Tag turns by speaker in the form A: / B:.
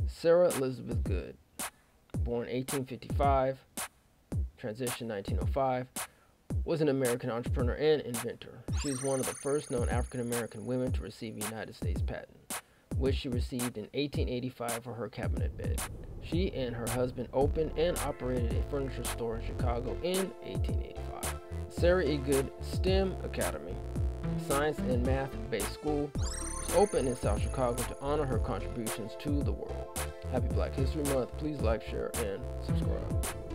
A: Sarah Elizabeth Goode, born 1855, transition 1905, was an American entrepreneur and inventor. She is one of the first known African American women to receive a United States patent, which she received in 1885 for her cabinet bed. She and her husband opened and operated a furniture store in Chicago in 1885. Sarah E. Goode STEM Academy, a science and math-based school, was opened in South Chicago to honor her contributions to the world. Happy Black History Month. Please like, share, and subscribe.